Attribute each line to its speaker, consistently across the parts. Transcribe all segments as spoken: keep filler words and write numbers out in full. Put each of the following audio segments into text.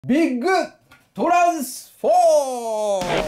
Speaker 1: ビッグトランスフォーム。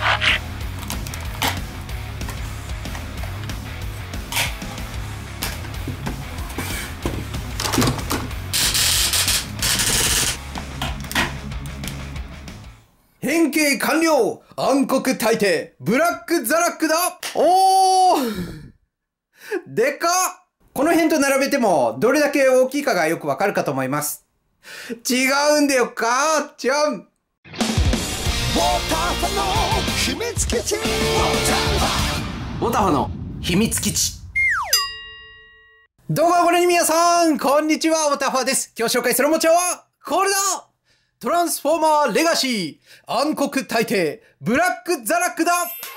Speaker 1: 変形完了。暗黒大帝ブラックザラックだ。おーでかっ。この辺と並べてもどれだけ大きいかがよくわかるかと思います。違うんだよ、母ちゃん。ウォーターファの秘密基地。ウォーターファの秘密基地。動画をご覧の皆さん、こんにちは、ウォーターファです。今日紹介するおもちゃは、これだ。トランスフォーマーレガシー暗黒大帝ブラックザラックだ。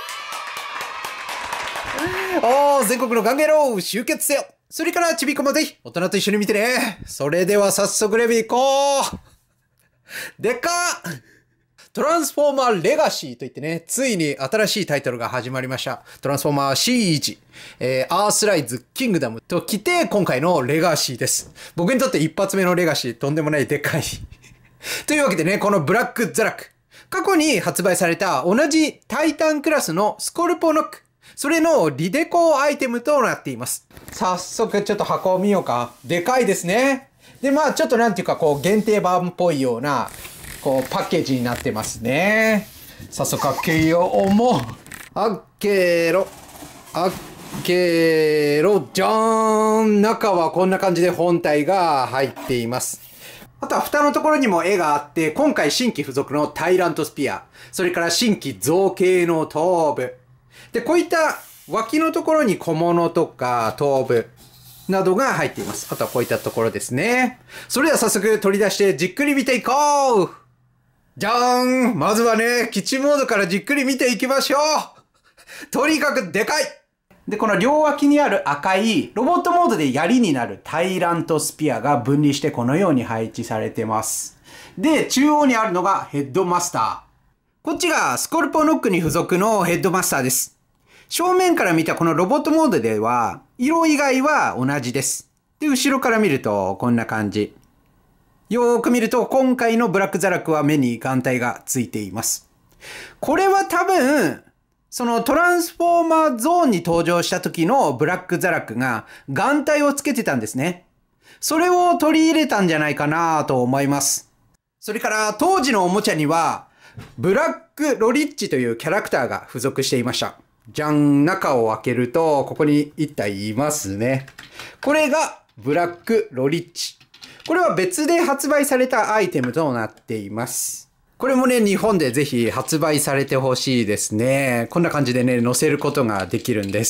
Speaker 1: おー、全国のガンゲロー集結せよ。それからちびっこもぜひ大人と一緒に見てね。それでは早速レビュー行こう。でっかー。トランスフォーマーレガシーといってね、ついに新しいタイトルが始まりました。トランスフォーマーシーワン、えー、アースライズキングダムと来て今回のレガシーです。僕にとって一発目のレガシー、とんでもないでかい。というわけでね、このブラックザラック。過去に発売された同じタイタンクラスのスコルポノック。それのリデコアイテムとなっています。早速ちょっと箱を見ようか。でかいですね。で、まあちょっとなんていうかこう限定版っぽいようなこうパッケージになってますね。早速開けようもう。開けろ。開けろ。じゃーん。中はこんな感じで本体が入っています。あとは蓋のところにも絵があって、今回新規付属のタイラントスピア、それから新規造形の頭部。で、こういった脇のところに小物とか頭部などが入っています。あとはこういったところですね。それでは早速取り出してじっくり見ていこう。じゃーん。まずはね、基地モードからじっくり見ていきましょう。とにかくでかい。で、この両脇にある赤いロボットモードで槍になるタイラントスピアが分離してこのように配置されてます。で、中央にあるのがヘッドマスター。こっちがスコルポノックに付属のヘッドマスターです。正面から見たこのロボットモードでは、色以外は同じです。で、後ろから見るとこんな感じ。よーく見ると今回のブラックザラックは目に眼帯がついています。これは多分、そのトランスフォーマーゾーンに登場した時のブラックザラックが眼帯をつけてたんですね。それを取り入れたんじゃないかなと思います。それから当時のおもちゃには、ブラックロリッチというキャラクターが付属していました。じゃん、中を開けると、ここに一体いますね。これがブラックロリッチ。これは別で発売されたアイテムとなっています。これもね、日本でぜひ発売されてほしいですね。こんな感じでね、載せることができるんです。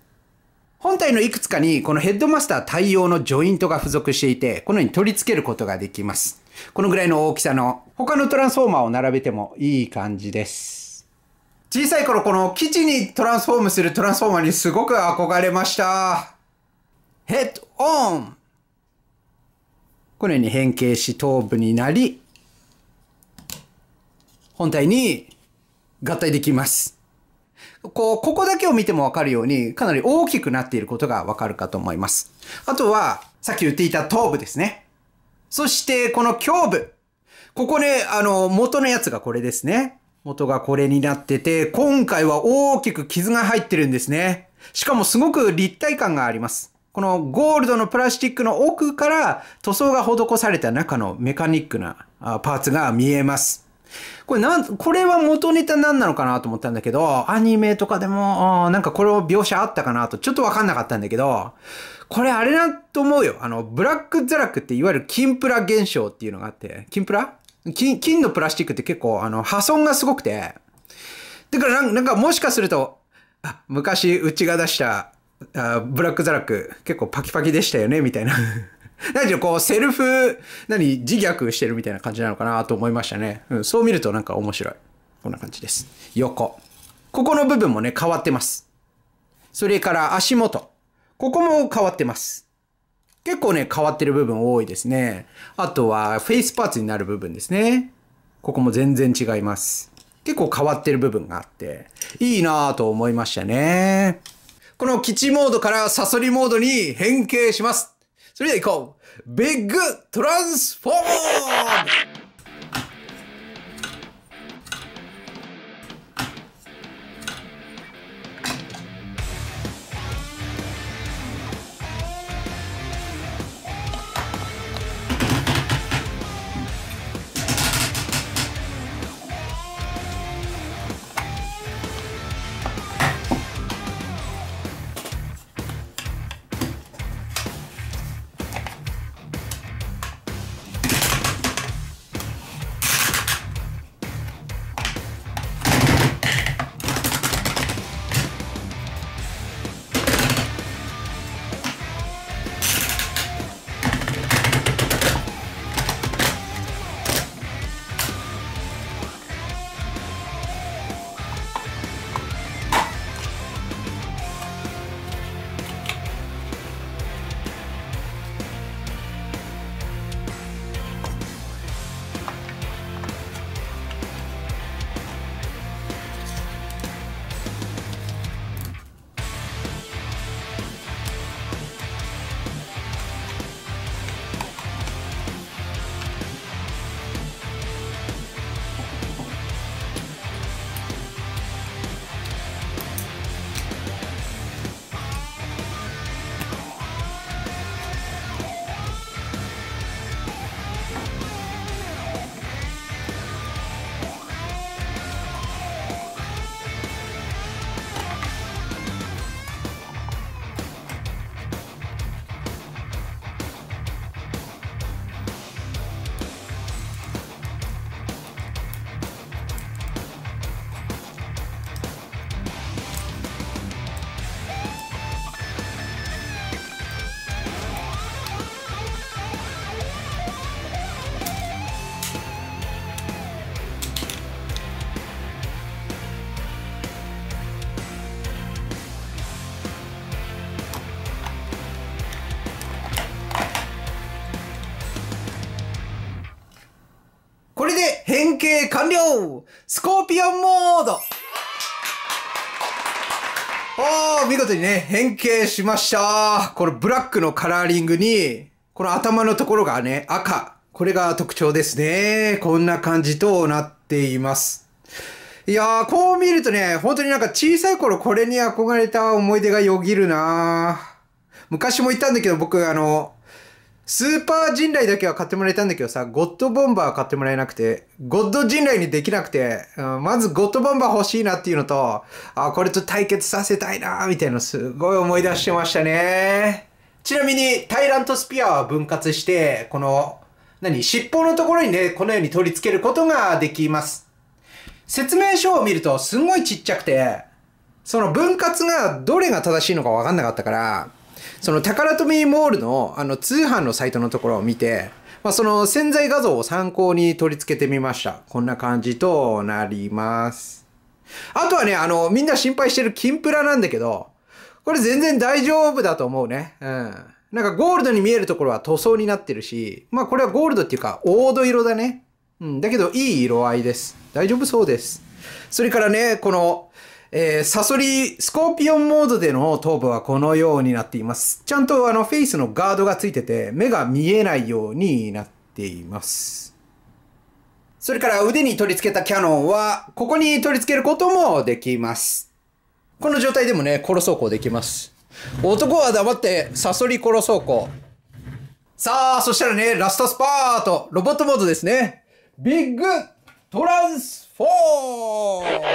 Speaker 1: 本体のいくつかにこのヘッドマスター対応のジョイントが付属していて、このように取り付けることができます。このぐらいの大きさの他のトランスフォーマーを並べてもいい感じです。小さい頃この基地にトランスフォームするトランスフォーマーにすごく憧れました。ヘッドオン。このように変形し頭部になり、本体に合体できます。こう、ここだけを見てもわかるように、かなり大きくなっていることがわかるかと思います。あとは、さっき言っていた頭部ですね。そして、この胸部。ここね、あの、元のやつがこれですね。元がこれになってて、今回は大きく傷が入ってるんですね。しかもすごく立体感があります。このゴールドのプラスチックの奥から塗装が施された中のメカニックなパーツが見えます。これなん、これは元ネタ何なのかなと思ったんだけど、アニメとかでも、なんかこれを描写あったかなとちょっとわかんなかったんだけど、これあれだと思うよ。あの、ブラックザラックっていわゆる金プラ現象っていうのがあって、金プラ金、金のプラスチックって結構、あの、破損がすごくて、だからなんかもしかすると、あ、昔うちが出したあブラックザラック結構パキパキでしたよねみたいな。何でこうセルフ、何、自虐してるみたいな感じなのかなと思いましたね。うん、そう見るとなんか面白い。こんな感じです。横。ここの部分もね、変わってます。それから足元。ここも変わってます。結構ね、変わってる部分多いですね。あとは、フェイスパーツになる部分ですね。ここも全然違います。結構変わってる部分があって、いいなぁと思いましたね。この基地モードからサソリモードに変形します。それでは行こう。ビッグトランスフォーム。 形完了スコーピオンモード。おー、見事にね、変形しました。このブラックのカラーリングに、この頭のところがね、赤。これが特徴ですね。こんな感じとなっています。いやー、こう見るとね、本当になんか小さい頃これに憧れた思い出がよぎるなー。昔も言ったんだけど、僕あの、スーパー人雷だけは買ってもらえたんだけどさ、ゴッドボンバー買ってもらえなくて、ゴッド人雷にできなくて、うん、まずゴッドボンバー欲しいなっていうのと、あ、これと対決させたいなみたいなのすごい思い出してましたね。ちなみに、タイラントスピアは分割して、この、何、尻尾のところにね、このように取り付けることができます。説明書を見るとすんごいちっちゃくて、その分割がどれが正しいのかわかんなかったから、そのタカラトミーモールのあの通販のサイトのところを見て、まあ、その潜在画像を参考に取り付けてみました。こんな感じとなります。あとはね、あの、みんな心配してる金プラなんだけど、これ全然大丈夫だと思うね。うん。なんかゴールドに見えるところは塗装になってるし、まあこれはゴールドっていうか黄土色だね。うん。だけどいい色合いです。大丈夫そうです。それからね、この、えー、サソリ、スコーピオンモードでの頭部はこのようになっています。ちゃんとあのフェイスのガードがついてて、目が見えないようになっています。それから腕に取り付けたキャノンは、ここに取り付けることもできます。この状態でもね、殺そうこうできます。男は黙って、サソリ殺そうこう。さあ、そしたらね、ラストスパート、ロボットモードですね。ビッグトランスフォーム。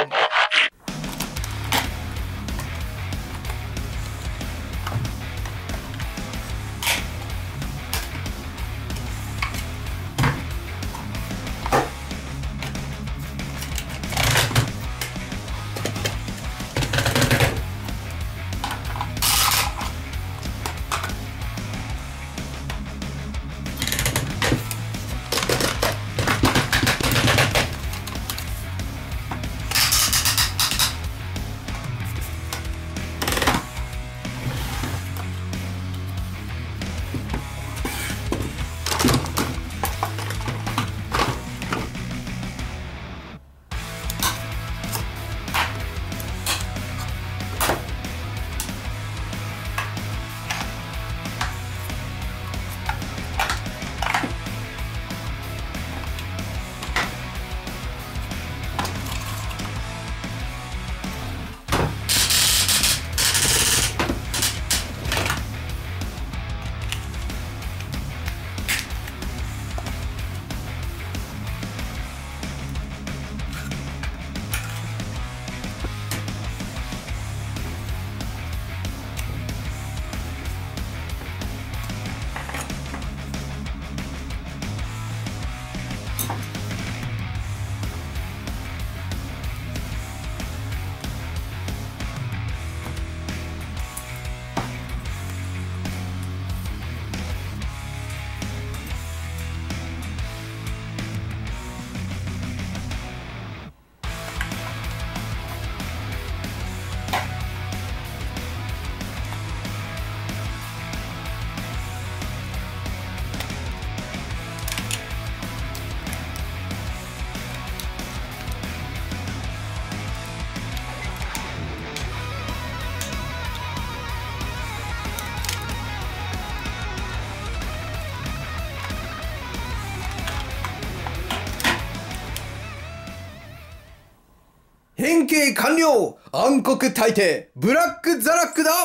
Speaker 1: 変形完了！暗黒大帝、ブラックザラックだ！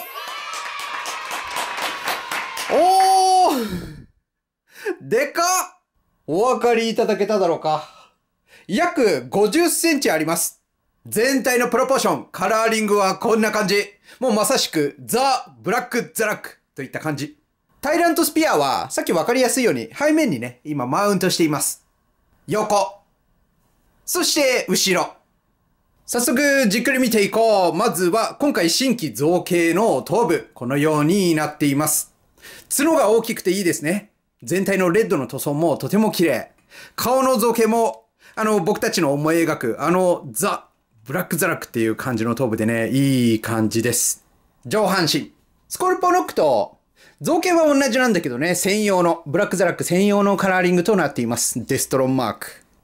Speaker 1: おー！でかっ！お分かりいただけただろうか。約ごじゅっセンチあります。全体のプロポーション、カラーリングはこんな感じ。もうまさしく、ザ・ブラック・ザラックといった感じ。タイラントスピアは、さっき分かりやすいように背面にね、今マウントしています。横。そして、後ろ。早速、じっくり見ていこう。まずは、今回新規造形の頭部。このようになっています。角が大きくていいですね。全体のレッドの塗装もとても綺麗。顔の造形も、あの、僕たちの思い描く、あの、ザ・ブラックザラックっていう感じの頭部でね、いい感じです。上半身。スコルポノックと、造形は同じなんだけどね、専用の、ブラックザラック専用のカラーリングとなっています。デストロンマーク。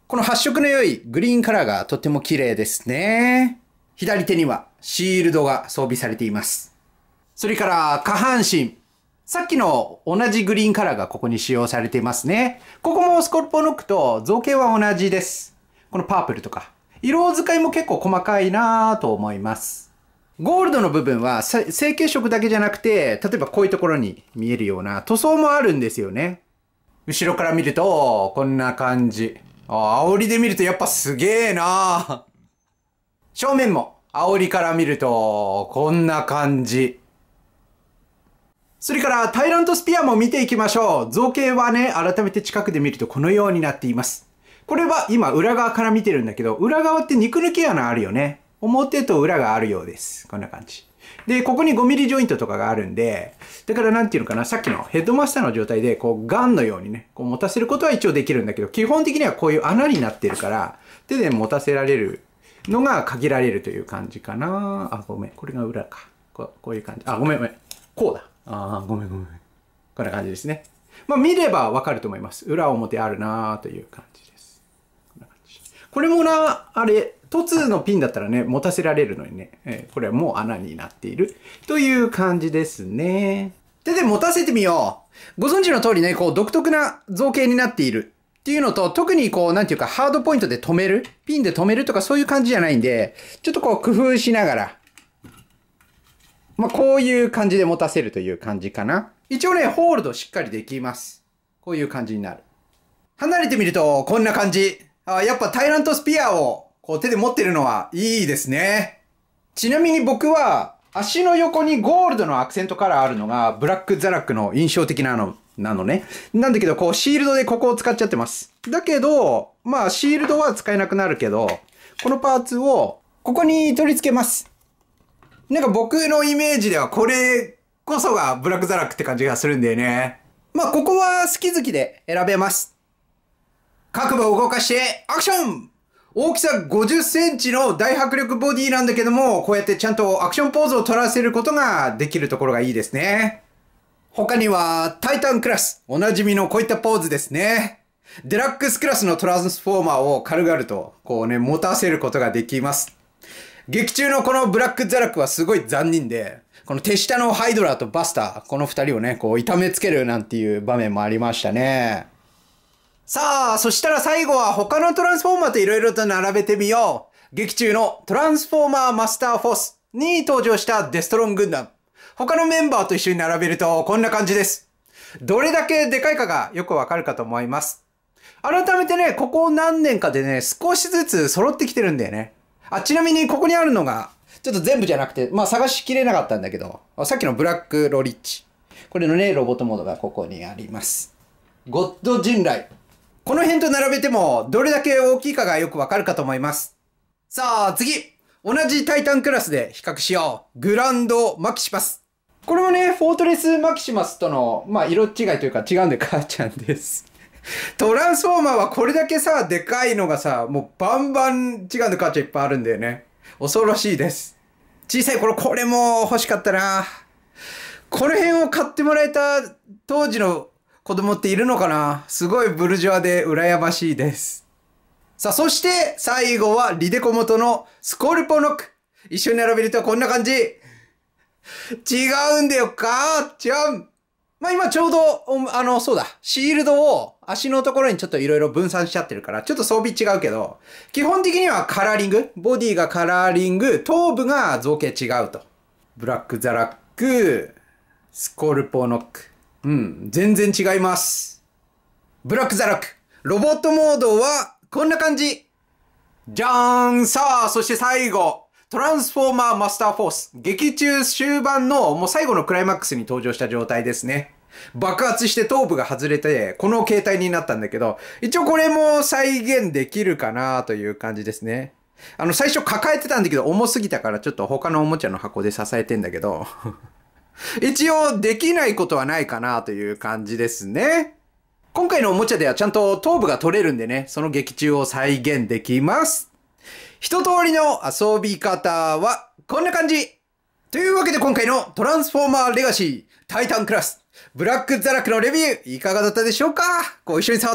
Speaker 1: この発色の良いグリーンカラーがとっても綺麗ですね。左手にはシールドが装備されています。それから下半身。さっきの同じグリーンカラーがここに使用されていますね。ここもスコルポノックと造形は同じです。このパープルとか。色使いも結構細かいなぁと思います。ゴールドの部分は成型色だけじゃなくて、例えばこういうところに見えるような塗装もあるんですよね。後ろから見ると、こんな感じ。あ、煽りで見るとやっぱすげえな。正面も煽りから見るとこんな感じ。それからタイラントスピアも見ていきましょう。造形はね、改めて近くで見るとこのようになっています。これは今裏側から見てるんだけど、裏側って肉抜き穴あるよね。表と裏があるようです。こんな感じ。で、ここにごミリジョイントとかがあるんで、だからなんていうのかな、さっきのヘッドマスターの状態で、こう、ガンのようにね、こう持たせることは一応できるんだけど、基本的にはこういう穴になってるから、手で持たせられるのが限られるという感じかな。あ、ごめん。これが裏か。こう、こういう感じ。あ、ごめんごめん。こうだ。あー、ごめんごめん。こんな感じですね。まあ、見ればわかると思います。裏表あるなーという感じです。こんな感じ。これもな、あれ、凸のピンだったらね、持たせられるのにね、えー、これはもう穴になっているという感じですね。手で持たせてみよう。ご存知の通りね、こう独特な造形になっているっていうのと、特にこう、なんていうか、ハードポイントで止める、ピンで止めるとかそういう感じじゃないんで、ちょっとこう工夫しながら、まあ、こういう感じで持たせるという感じかな。一応ね、ホールドしっかりできます。こういう感じになる。離れてみると、こんな感じ。あ、やっぱタイラントスピアをこう手で持ってるのはいいですね。ちなみに僕は足の横にゴールドのアクセントカラーあるのがブラックザラックの印象的なの、なのね。なんだけどこうシールドでここを使っちゃってます。だけど、まあシールドは使えなくなるけど、このパーツをここに取り付けます。なんか僕のイメージではこれこそがブラックザラックって感じがするんだよね。まあここは好き好きで選べます。各部を動かしてアクション！大きさごじゅっセンチの大迫力ボディなんだけども、こうやってちゃんとアクションポーズを取らせることができるところがいいですね。他には、タイタンクラス、おなじみのこういったポーズですね。デラックスクラスのトランスフォーマーを軽々と、こうね、持たせることができます。劇中のこのブラックザラックはすごい残忍で、この手下のハイドラーとバスター、この二人をね、こう痛めつけるなんていう場面もありましたね。さあ、そしたら最後は他のトランスフォーマーと色々と並べてみよう。劇中のトランスフォーマーマスターフォースに登場したデストロン軍団。他のメンバーと一緒に並べるとこんな感じです。どれだけでかいかがよくわかるかと思います。改めてね、ここ何年かでね、少しずつ揃ってきてるんだよね。あ、ちなみにここにあるのが、ちょっと全部じゃなくて、まあ探しきれなかったんだけど、さっきのブラックロリッチ。これのね、ロボットモードがここにあります。ゴッド人雷。この辺と並べても、どれだけ大きいかがよくわかるかと思います。さあ、次同じタイタンクラスで比較しよう。グランドマキシマス。これもね、フォートレスマキシマスとの、まあ、色違いというか違うんで母ちゃんです。トランスフォーマーはこれだけさ、でかいのがさ、もうバンバン違うんで母ちゃんいっぱいあるんだよね。恐ろしいです。小さい頃これも欲しかったな。この辺を買ってもらえた当時の子供っているのかな？すごいブルジョワで羨ましいです。さあ、そして最後はリデコ元のスコルポノック。一緒に並べるとこんな感じ。違うんだよ、かーちゃん。まあ今ちょうど、あの、そうだ、シールドを足のところにちょっといろいろ分散しちゃってるから、ちょっと装備違うけど、基本的にはカラーリング、ボディがカラーリング、頭部が造形違うと。ブラックザラック、スコルポノック。うん、全然違います。ブラックザラック、ロボットモードはこんな感じ。じゃーん。さあ、そして最後。トランスフォーマーマスターフォース。劇中終盤のもう最後のクライマックスに登場した状態ですね。爆発して頭部が外れて、この形態になったんだけど、一応これも再現できるかなという感じですね。あの、最初抱えてたんだけど、重すぎたからちょっと他のおもちゃの箱で支えてんだけど、一応できないことはないかなという感じですね。今回のおもちゃではちゃんと頭部が取れるんでね、その劇中を再現できます。一通りの遊び方はこんな感じ。というわけで今回のトランスフォーマーレガシータイタンクラスブラックザラックのレビューいかがだったでしょうか？こう一緒に触って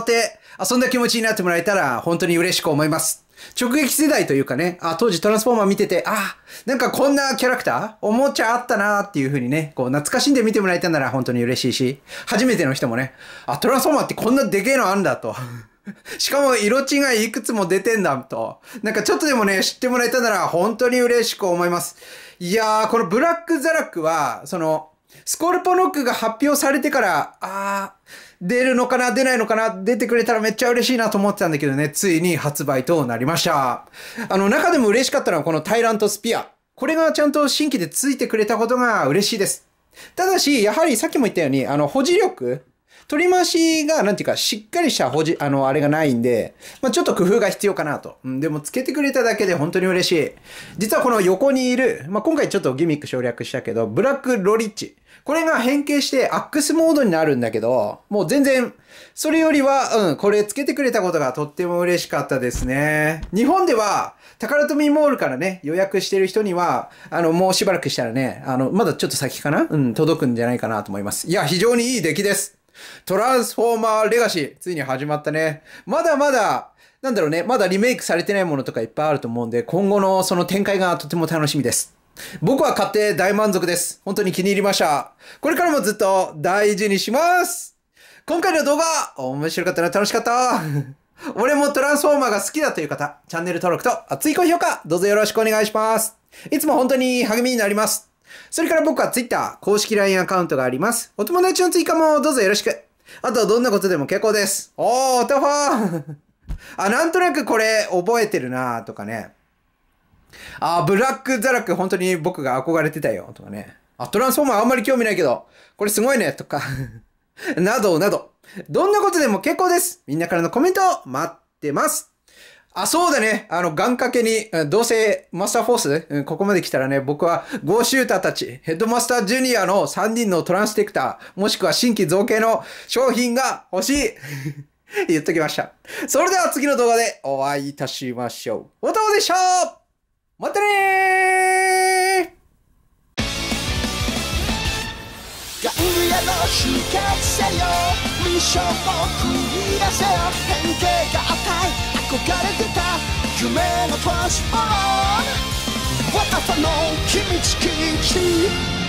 Speaker 1: 遊んだ気持ちになってもらえたら本当に嬉しく思います。直撃世代というかね、あ、当時トランスフォーマー見てて、あ、なんかこんなキャラクターおもちゃあったなーっていう風にね、こう懐かしんで見てもらえたなら本当に嬉しいし、初めての人もね、あ、トランスフォーマーってこんなでけえのあんだと。しかも色違いいくつも出てんだと。なんかちょっとでもね、知ってもらえたなら本当に嬉しく思います。いやー、このブラックザラックは、その、スコルポノックが発表されてから、あー、出るのかな出ないのかな出てくれたらめっちゃ嬉しいなと思ってたんだけどね、ついに発売となりました。あの、中でも嬉しかったのはこのタイラントスピア。これがちゃんと新規でついてくれたことが嬉しいです。ただし、やはりさっきも言ったように、あの、保持力、取り回しが、なんていうか、しっかりした保持、あの、あれがないんで、まあ、ちょっと工夫が必要かなと。うん、でも、つけてくれただけで本当に嬉しい。実はこの横にいる、まあ、今回ちょっとギミック省略したけど、ブラックロリッチ。これが変形してアックスモードになるんだけど、もう全然、それよりは、うん、これつけてくれたことがとっても嬉しかったですね。日本では、タカラトミーモールからね、予約してる人には、あの、もうしばらくしたらね、あの、まだちょっと先かなうん、届くんじゃないかなと思います。いや、非常にいい出来です。トランスフォーマーレガシー、ついに始まったね。まだまだ、なんだろうね、まだリメイクされてないものとかいっぱいあると思うんで、今後のその展開がとても楽しみです。僕は買って大満足です。本当に気に入りました。これからもずっと大事にします。今回の動画、面白かったな、楽しかった。俺もトランスフォーマーが好きだという方、チャンネル登録と熱い高評価、どうぞよろしくお願いします。いつも本当に励みになります。それから僕は Twitter 公式 ライン アカウントがあります。お友達の追加もどうぞよろしく。あとどんなことでも結構です。おー、おたファーあ、なんとなくこれ覚えてるなとかね。あ、ブラックザラック本当に僕が憧れてたよとかね。あ、トランスフォーマーあんまり興味ないけど、これすごいねとか。などなど。どんなことでも結構です。みんなからのコメント待ってます。あ、そうだね。あの、願掛けに、どうせマスターフォース、うん、ここまで来たらね、僕はゴーシューターたち、ヘッドマスタージュニアのさんにんのトランステクター、もしくは新規造形の商品が欲しい。言っときました。それでは次の動画でお会いいたしましょう。おたまでした。またねー。ガンリアの集結せよ、ミッションを繰り出せよ。変形が赤い憧れてた夢のトランスフォーム、私の秘密基地